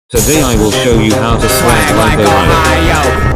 Today I will show you how to swag like a riot.